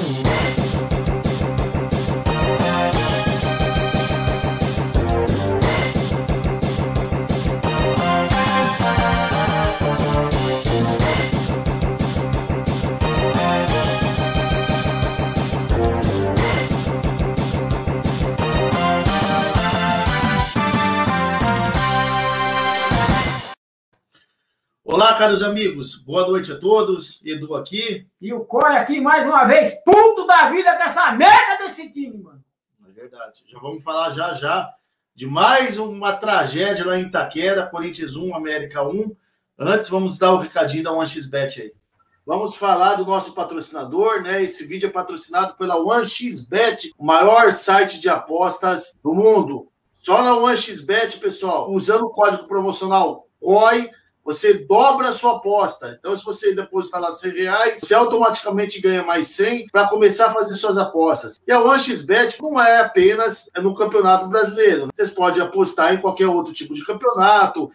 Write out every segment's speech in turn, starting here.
Olá, caros amigos, boa noite a todos, Edu aqui. E o Coy aqui, mais uma vez, puto da vida com essa merda desse time, mano. É verdade, já vamos falar já de mais uma tragédia lá em Itaquera, Corinthians 1, América 1. Antes, vamos dar o recadinho da 1xBet aí. Vamos falar do nosso patrocinador, né? Esse vídeo é patrocinado pela 1xBet, o maior site de apostas do mundo. Só na 1xBet, pessoal, usando o código promocional COI, você dobra a sua aposta. Então, se você depositar lá R$100, você automaticamente ganha mais 100 para começar a fazer suas apostas. E a 1xBet não é apenas no Campeonato Brasileiro. Vocês podem apostar em qualquer outro tipo de campeonato,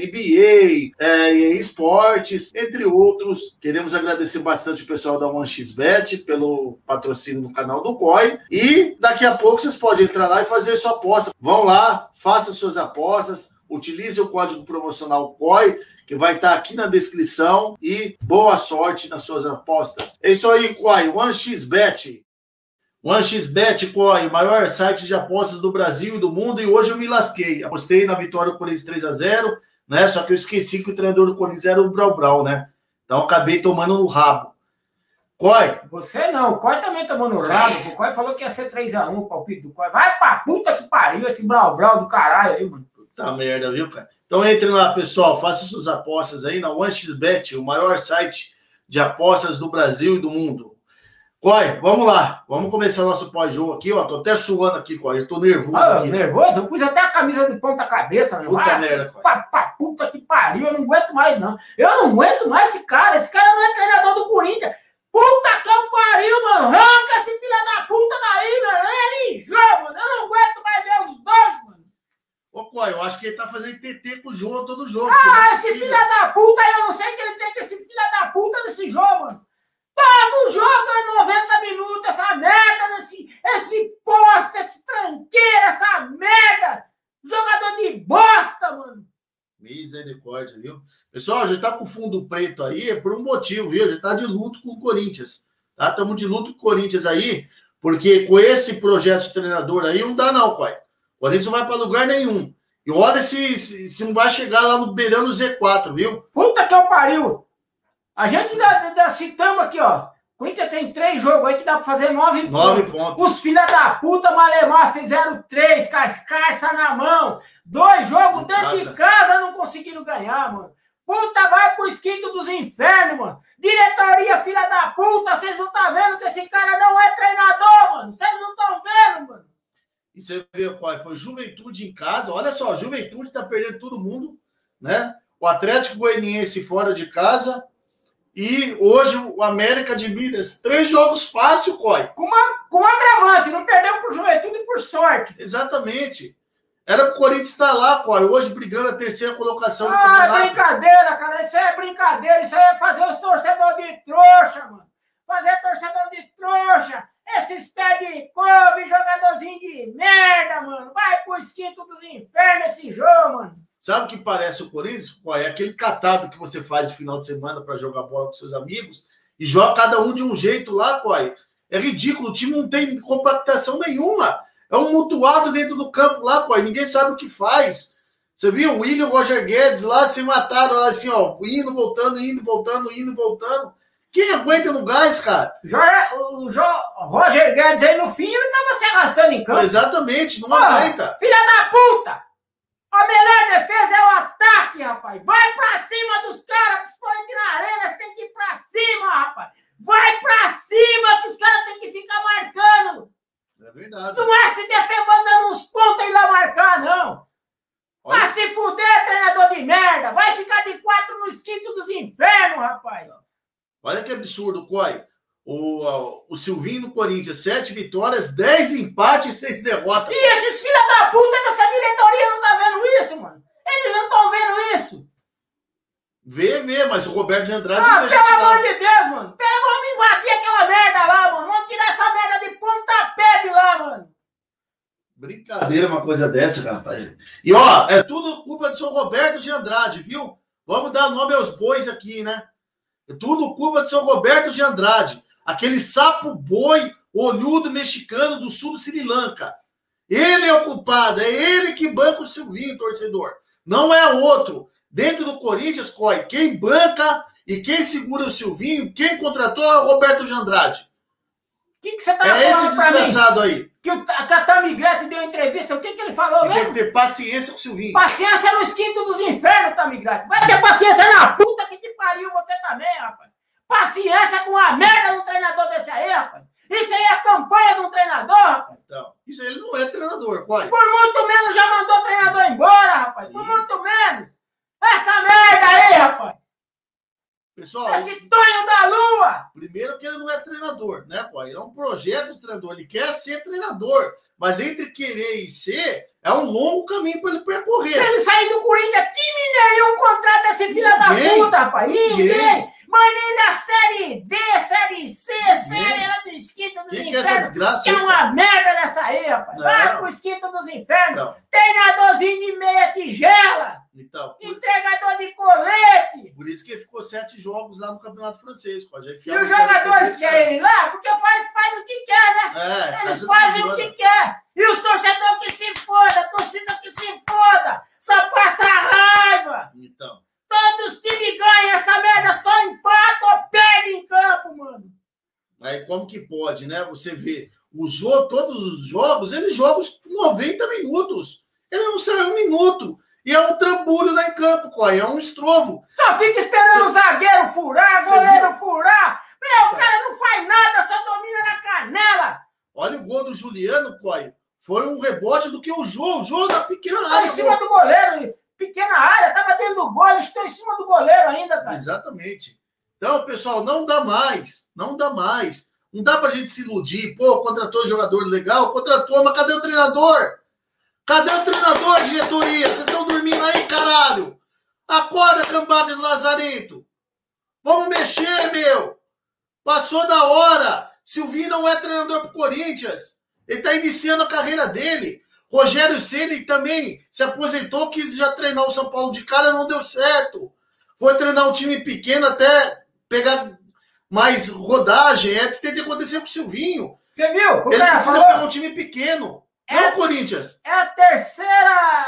NBA, esportes, entre outros. Queremos agradecer bastante o pessoal da 1xBet pelo patrocínio no canal do COI. E daqui a pouco vocês podem entrar lá e fazer sua aposta. Vão lá, façam suas apostas, utilize o código promocional COI, que vai estar aqui na descrição, e boa sorte nas suas apostas. É isso aí, Coy, 1xBet. 1xBet, Coy, maior site de apostas do Brasil e do mundo, e hoje eu me lasquei. Apostei na vitória do Corinthians 3-0, né? Só que eu esqueci que o treinador do Corinthians era o Brau, né? Então acabei tomando no rabo. Coy. Você não, o Coy também tomou no rabo. O Coy falou que ia ser 3-1 o palpite do Coy. Vai pra puta que pariu esse Brau do caralho aí, mano. Puta merda, viu, cara? Então entre lá, pessoal, faça suas apostas aí na 1xBet, o maior site de apostas do Brasil e do mundo. Coy, vamos lá. Vamos começar nosso pós-jogo aqui, ó. Tô até suando aqui, Coy. Eu tô nervoso aqui. Nervoso? Eu pus até a camisa de ponta cabeça, meu. Puta merda, Coy. Puta que pariu, eu não aguento mais, não. Eu não aguento mais esse cara. Esse cara não é treinador do Corinthians. Puta que pariu, mano. Arranca esse filho da puta daí, mano. Ele joga, mano. Eu não aguento mais ver os dois, mano. Ô, Coy, eu acho que ele tá fazendo TT com o jogo, todo jogo. Esse filho da puta, eu não sei o que ele tem com esse filho da puta desse jogo, mano. Todo jogo é 90 minutos, essa merda, esse poste, esse tranqueiro, essa merda. Jogador de bosta, mano. Misericórdia, viu? Pessoal, já tá com o fundo preto aí, é por um motivo, viu? Já tá de luto com o Corinthians, tá? Estamos de luto com o Corinthians aí, porque com esse projeto de treinador aí, não dá não, Coy. O Corinthians não vai para lugar nenhum. E olha se não vai chegar lá no beirando Z4, viu? Puta que eu pariu! A gente ainda citamos aqui, ó. O Corinthians tem 3 jogos aí que dá pra fazer 9 pontos. Os filha da puta Malemar fizeram 3, cascaça na mão. 2 jogos dentro de casa não conseguiram ganhar, mano. Puta, vai pro esquinto dos infernos, mano. Diretoria, filha da puta, vocês não estão vendo que esse cara não é treinador, mano. Vocês não estão vendo, mano. E você vê qual foi Juventude em casa. Olha só, Juventude tá perdendo todo mundo, né? O Atlético Goianiense fora de casa. E hoje o América de Minas. 3 jogos fácil, Coy. Com um agravante, não perdeu por Juventude por sorte. Exatamente. Era pro Corinthians estar lá, Coy, hoje brigando a 3ª colocação do campeonato. É brincadeira, cara. Isso aí é brincadeira. Isso aí é fazer os torcedores de trouxa, mano. Fazer torcedor de trouxa. Esses pés de couve, jogadorzinho de merda, mano. Vai pro esquinto dos infernos esse jogo, mano. Sabe o que parece o Corinthians? Coy? É aquele catado que você faz no final de semana para jogar bola com seus amigos e joga cada um de um jeito lá, Coy. É ridículo. O time não tem compactação nenhuma. É um mutuado dentro do campo lá, Coy. Ninguém sabe o que faz. Você viu o William e o Roger Guedes lá se mataram lá assim, ó. Indo, voltando, indo, voltando, indo, voltando. Quem aguenta no gás, cara? O Roger Guedes aí no fim, ele tava se arrastando em campo. Exatamente, não aguenta. Filha da puta! A melhor defesa é o ataque, rapaz. Vai pra cima dos caras, principalmente na arena, você tem que ir pra cima, rapaz. Vai pra cima, que os caras têm que ficar marcando. É verdade. Não é se defendendo dando uns pontos e lá marcar, não. Olha. Vai se fuder, treinador de merda. Vai ficar de 4 no esquinto dos infernos, rapaz. Olha que absurdo, Coy. O Silvinho no Corinthians, 7 vitórias, 10 empates e 6 derrotas. E esses filha da puta dessa diretoria não tá vendo isso, mano? Eles não estão vendo isso. Vê, mas o Roberto de Andrade pelo amor de Deus, mano. Vamos invadir aquela merda lá, mano. Vamos tirar Brincadeira uma coisa dessa, rapaz. E, ó, é tudo culpa do seu Roberto de Andrade, viu? Vamos dar nome aos bois aqui, né? É tudo culpa do seu Roberto de Andrade. Aquele sapo boi olhudo mexicano do sul do Sri Lanka. Ele é o culpado, é ele que banca o Silvinho, torcedor. Não é outro. Dentro do Corinthians, quem banca e quem segura o Silvinho, quem contratou é o Roberto de Andrade. O que você tá falando pra mim? É esse desgraçado aí. Que o Tamigrete deu entrevista, o que ele falou mesmo? Tem que ter paciência com o Silvinho. Paciência nos quintos dos infernos, Tamigrete. Vai ter paciência na puta que te pariu você também, rapaz. Paciência com a merda do treinador desse aí, rapaz. Isso aí é campanha de um treinador, rapaz. Então, isso aí ele não é treinador, qual? Por muito menos já mandou o treinador embora, rapaz. Sim. Por muito menos. Essa merda aí, rapaz. Pessoal, esse Tonho da Lua! Primeiro que ele não é treinador, né, pô? Ele é um projeto de treinador, ele quer ser treinador. Mas entre querer e ser, é um longo caminho para ele percorrer. Se ele sair do Corinthians, time nenhum contrata esse filho da puta, rapaz. Ninguém. Mas nem da Série D, Série C, Série lá do Esquinto dos Infernos. Que é uma merda dessa aí, rapaz. Vai pro Esquinto dos Infernos. Não. Treinadorzinho de meia tigela. Então, entregador de colete. Por isso que ele ficou 7 jogos lá no Campeonato Francês. E os jogadores querem ir lá? Porque faz o que quer, né? Eles fazem o que quer. E os torcedores que se foda, a torcida que se foda. Só passa raiva. Então. Todos os times ganham. Essa merda só empata ou perde em campo, mano. Aí como que pode, né? Você vê todos os jogos, ele joga os 90 minutos. Ele não sai 1 minuto. E é um trambolho lá em campo, Coy. É um estrovo. Só fica esperando o zagueiro furar, goleiro furar. Meu, o cara não faz nada, só domina na canela. Olha o gol do Juliano, Coy. Foi um rebote do que o Jô da pequena área. Tá em cima do goleiro. Pequena área, tava dentro do gol, estou em cima do goleiro ainda, cara. Exatamente. Então, pessoal, não dá mais. Não dá mais. Não dá pra gente se iludir. Pô, contratou jogador legal, contratou, mas cadê o treinador? Cadê o treinador, diretoria? Vocês estão dormindo aí, caralho? Acorda, cambada de lazarento. Vamos mexer, meu. Passou da hora. Silvinho não é treinador pro Corinthians. Ele tá iniciando a carreira dele. Rogério Ceni também se aposentou, quis já treinar o São Paulo de cara, não deu certo. Foi treinar um time pequeno até pegar mais rodagem. É o que tem que acontecer com o Silvinho. Você viu? Ele precisa pegar um time pequeno. Não o Corinthians. É a terceira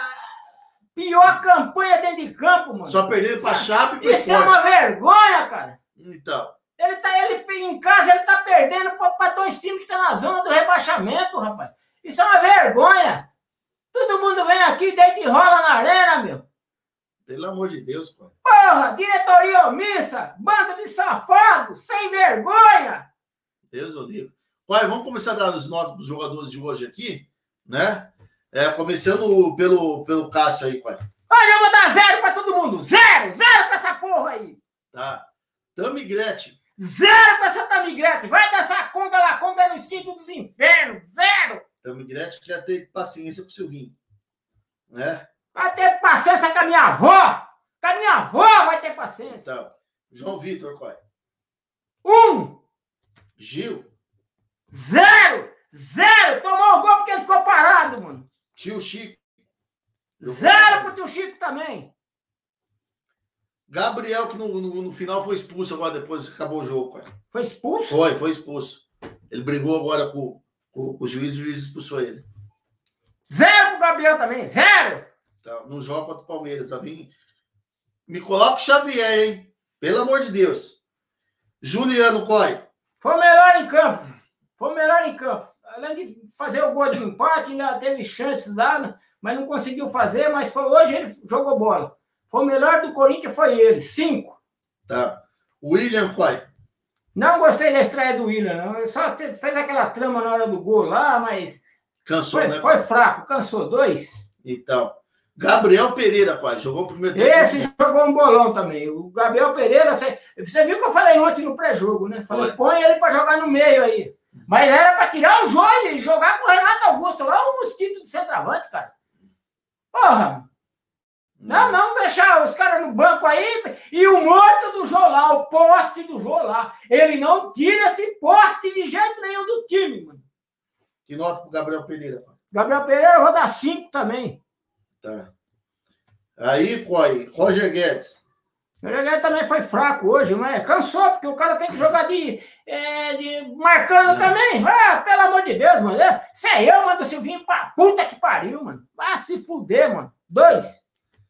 pior campanha dentro de campo, mano. Só perdendo pra Chape e pro Isso é uma vergonha, cara. Então. Ele em casa, ele tá perdendo pra 2 times que tá na zona do rebaixamento, rapaz. Isso é uma vergonha. Todo mundo vem aqui, deita e rola na arena, meu. Pelo amor de Deus, pô. Porra, diretoria omissa, bando de safado, sem vergonha. Deus o livre. Pai, vamos começar a dar os notas dos jogadores de hoje aqui, né? Começando pelo Cássio aí, pai. Olha, eu vou dar 0 pra todo mundo. 0 pra essa porra aí. Tá. Tamigrete. 0 pra essa Tamigrete. Vai dançar conga lá, conga no Esquinto dos Infernos. 0. Tamigrete quer ter paciência com o Silvinho, né? Vai ter paciência com a minha avó. Com a minha avó vai ter paciência. Então, João Vitor, qual é? 1. Gil. 0. Tomou o gol porque ele ficou parado, mano. Tio Chico. 0 pro tio Chico também. Gabriel, que no final foi expulso agora, depois que acabou o jogo, pai. Foi expulso? Foi expulso. Ele brigou agora com o juiz expulsou ele. 0 pro Gabriel também, 0. Então, não joga contra o Palmeiras, tá vindo? Me coloca o Xavier, hein? Pelo amor de Deus. Juliano, Coy. Foi o melhor em campo. Além de fazer o gol de empate, ainda teve chances lá, mas não conseguiu fazer, mas hoje ele jogou bola. Foi o melhor do Corinthians, foi ele, 5. Tá. William, Coy. Não gostei da estreia do William, não. Ele só fez aquela trama na hora do gol lá, mas... Cansou, né? Foi fraco, cansou. 2. Então, Gabriel Pereira, pai, jogou o primeiro tempo. Esse jogou um bolão também. O Gabriel Pereira, você viu que eu falei ontem no pré-jogo, né? Falei, põe ele para jogar no meio aí. Mas era para tirar o jogo e jogar com o Renato Augusto, lá o mosquito de centroavante, cara. Porra! Não deixar os caras no banco aí e o morto do Jô lá, o poste do Jô lá. Ele não tira esse poste de jeito nenhum do time, mano. Que nota pro Gabriel Pereira, pai? Gabriel Pereira eu vou dar 5 também. Tá. Aí, Coi, Roger Guedes. O Roger Guedes também foi fraco hoje, né? Cansou, porque o cara tem que jogar de marcando também. Ah, pelo amor de Deus, mano. Se é eu, mando o Silvinho pra puta que pariu, mano. Vai se fuder, mano. 2.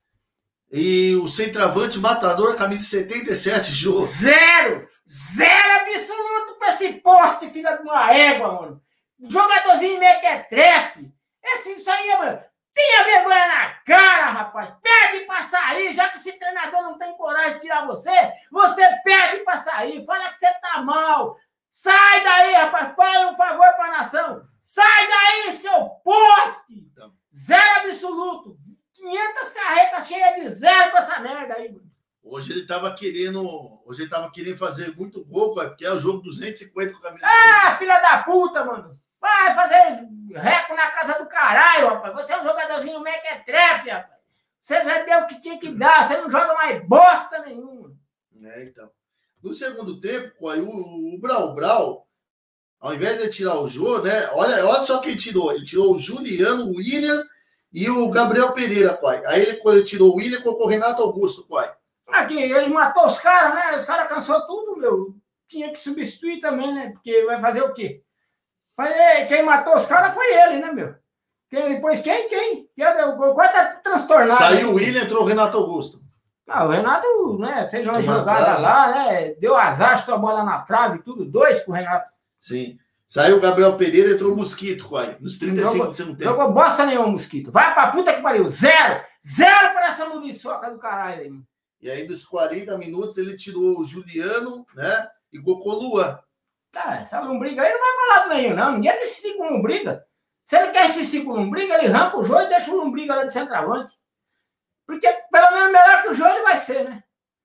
E o centroavante matador, camisa 77, jogo. 0 absoluto pra esse poste, filha de uma égua, mano. Jogadorzinho mequetrefe. Isso aí, mano. Tenha vergonha na cara, rapaz. Pede pra sair, já que esse treinador não tem coragem de tirar você, você pede pra sair. Fala que você tá mal. Sai daí, rapaz. Fala um favor pra nação. Sai daí, seu poste. 0 absoluto. 500 carretas cheias de 0 pra essa merda aí, mano. Hoje ele tava querendo fazer muito gol, porque é o jogo 250 com a camisa. Ah, filha da puta, mano. Vai fazer reco na casa do caralho, rapaz. Você é um jogadorzinho mequetrefe, rapaz. Você já deu o que tinha que dar. Você não joga mais bosta nenhuma. Então. No segundo tempo, o Brau, ao invés de tirar o Jô, né? Olha só quem tirou. Ele tirou o Juliano, o William e o Gabriel Pereira, Quai. Aí ele tirou o William e colocou o Renato Augusto, Quai. Aqui, ele matou os caras, né? Os caras cansou tudo, meu. Tinha que substituir também, né? Porque vai fazer o quê? Quem matou os caras foi ele, né, meu? Depois quem? O Coi tá transtornado. Saiu o William, entrou o Renato Augusto. O Renato, né, fez uma jogada lá, né? Deu azar, chutou a bola na trave, tudo. 2 pro Renato. Sim. Saiu o Gabriel Pereira, entrou o Mosquito, Quai. Nos 35 do segundo tempo. Jogou bosta nenhuma, Mosquito. Vai pra puta que pariu. 0 pra essa muriçoca do caralho aí. E aí, dos 40 minutos, ele tirou o Juliano, né? E colocou o Luan. Essa lombriga aí não vai pra lado nenhum, não. Ninguém decide com lombriga. Se ele quer insistir com lombriga, ele arranca o jogo e deixa o lombriga lá de centroavante. Porque pelo menos melhor que o jogo ele vai ser, né?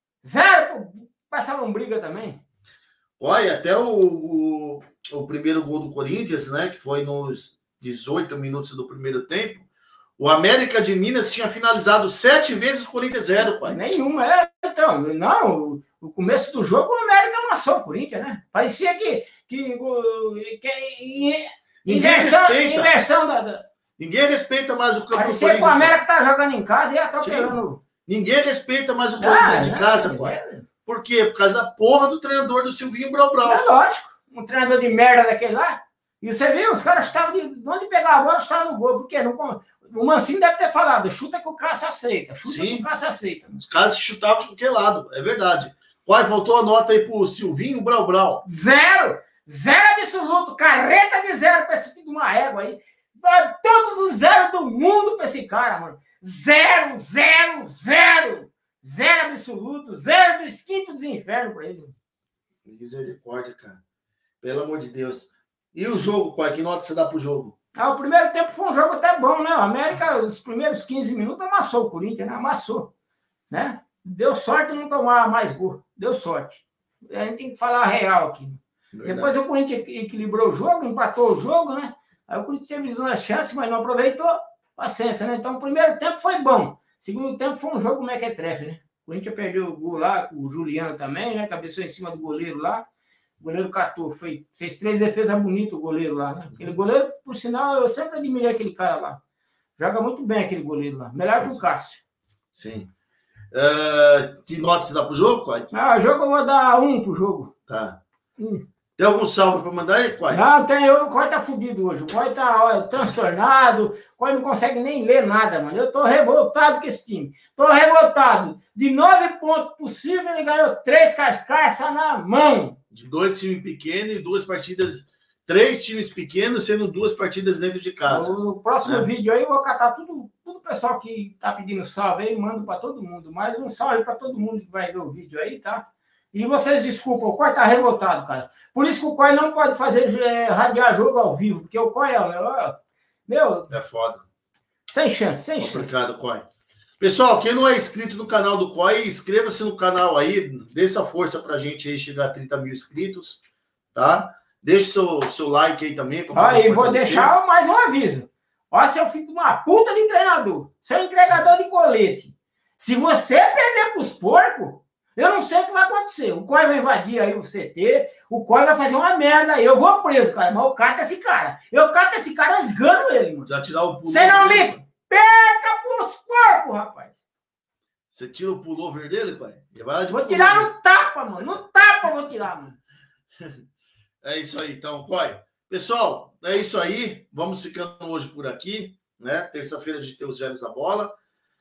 0 pra essa lombriga também. Olha, até o primeiro gol do Corinthians, né? Que foi nos 18 minutos do primeiro tempo. O América de Minas tinha finalizado 7 vezes o Corinthians 0, pai. Nenhuma, então. Não, no começo do jogo o América amassou o Corinthians, né? Parecia que inversão da... Ninguém respeita mais o campo do Corinthians. Parecia que o América tá jogando em casa e atropelando. Sim. Ninguém respeita mais o Corinthians de casa, pai. Por quê? Por causa da porra do treinador do Silvinho Brau. É lógico. Um treinador de merda daquele lá. E você viu? Os caras estavam de onde pegar a bola, estavam no gol. Por quê? O Mancinho deve ter falado, chuta que o Cássio aceita. Que o Cássio aceita. Os caras chutavam de qualquer lado, é verdade. Qual faltou a nota aí pro Silvinho Brau? 0 absoluto. Carreta de 0 pra esse filho de uma égua aí. Todos os 0 do mundo pra esse cara, mano. 0 absoluto. 0 dos quintos dos infernos pra ele. Misericórdia, cara. Pelo amor de Deus. E o jogo, qual? Que nota você dá pro jogo? O primeiro tempo foi um jogo até bom, né? O América, os primeiros 15 minutos, amassou o Corinthians, né? Amassou, né? Deu sorte não tomar mais gol. Deu sorte. A gente tem que falar a real aqui. Verdade. Depois o Corinthians equilibrou o jogo, empatou o jogo, né? Aí o Corinthians teve uma chance, mas não aproveitou. Paciência, né? Então o primeiro tempo foi bom. Segundo tempo foi um jogo mequetrefe, né? O Corinthians perdeu o gol lá, o Juliano também, né? Cabeçou em cima do goleiro lá. O goleiro catou, fez 3 defesas bonitas o goleiro lá, né? Aquele goleiro, por sinal, eu sempre admirei aquele cara lá. Joga muito bem aquele goleiro lá. Melhor que o Cássio. Sim. Que nota você dá pro jogo, Quai? O jogo eu vou dar 1 pro jogo. Tá. Tem algum salve para mandar aí, Quai? Não, tem. O Coi tá fudido hoje. O Coi tá transtornado. O Coi não consegue nem ler nada, mano. Eu tô revoltado com esse time. Tô revoltado. De 9 pontos possíveis, ele ganhou 3 carcaças na mão. De 2 times pequenos e 2 partidas... 3 times pequenos, sendo 2 partidas dentro de casa. No próximo vídeo aí eu vou catar tudo o pessoal que tá pedindo salve aí, mando para todo mundo. Mais um salve para todo mundo que vai ver o vídeo aí, tá? E vocês desculpam, o Coi tá revoltado, cara. Por isso que o Coi não pode fazer radiar jogo ao vivo, porque o Coi meu... É foda. Sem chance. Complicado, Coi. Pessoal, quem não é inscrito no canal do Coi, inscreva-se no canal aí, dê essa força pra gente aí chegar a 30 mil inscritos, tá? Deixa o seu like aí também. E vou deixar mais um aviso. Ó, seu filho de uma puta de treinador, seu entregador de colete. Se você perder pros porcos, Eu não sei o que vai acontecer. O COI vai invadir aí o CT, o COI vai fazer uma merda aí. Eu vou preso, cara, mas eu cato esse cara. Eu cato esse cara, eu esgano ele, mano. Já tirar o pullover. Você não liga? Perca pros porcos, rapaz. Você tira o pullover dele, pai? Vou tirar no tapa, mano. No tapa eu vou tirar, mano. É isso aí, então, COI. Pessoal, é isso aí. Vamos ficando hoje por aqui, né? Terça-feira a gente tem os velhos da bola.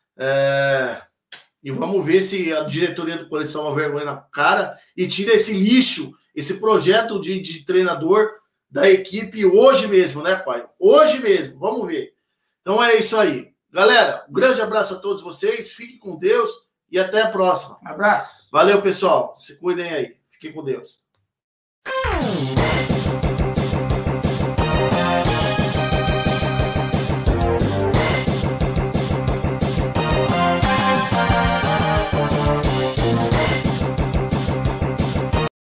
E vamos ver se a diretoria do Corinthians toma vergonha na cara e tira esse lixo, esse projeto de treinador da equipe hoje mesmo, né, pai? Hoje mesmo, vamos ver. Então é isso aí. Galera, um grande abraço a todos vocês, fiquem com Deus e até a próxima. Abraço. Valeu, pessoal. Se cuidem aí. Fiquem com Deus.